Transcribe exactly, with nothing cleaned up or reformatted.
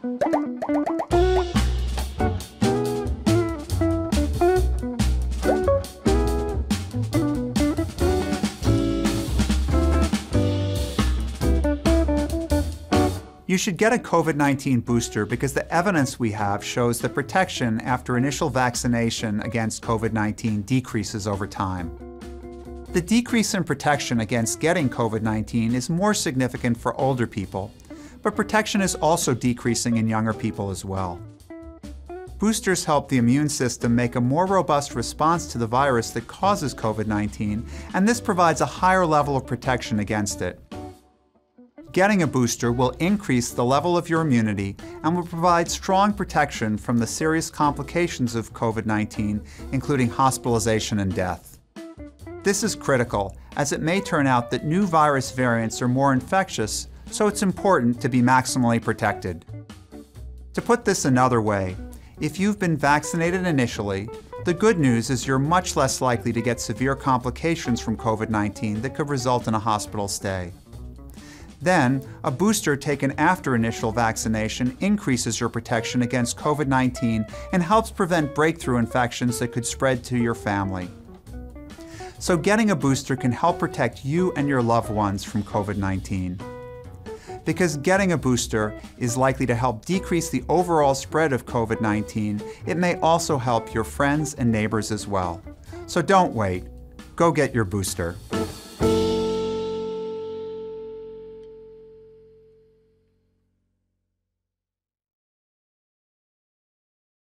You should get a COVID nineteen booster because the evidence we have shows that protection after initial vaccination against COVID nineteen decreases over time. The decrease in protection against getting COVID nineteen is more significant for older people, but protection is also decreasing in younger people as well. Boosters help the immune system make a more robust response to the virus that causes COVID nineteen, and this provides a higher level of protection against it. Getting a booster will increase the level of your immunity and will provide strong protection from the serious complications of COVID nineteen, including hospitalization and death. This is critical, as it may turn out that new virus variants are more infectious, so it's important to be maximally protected. To put this another way, if you've been vaccinated initially, the good news is you're much less likely to get severe complications from COVID nineteen that could result in a hospital stay. Then, a booster taken after initial vaccination increases your protection against COVID nineteen and helps prevent breakthrough infections that could spread to your family. So getting a booster can help protect you and your loved ones from COVID nineteen. Because getting a booster is likely to help decrease the overall spread of COVID nineteen, it may also help your friends and neighbors as well. So don't wait. Go get your booster.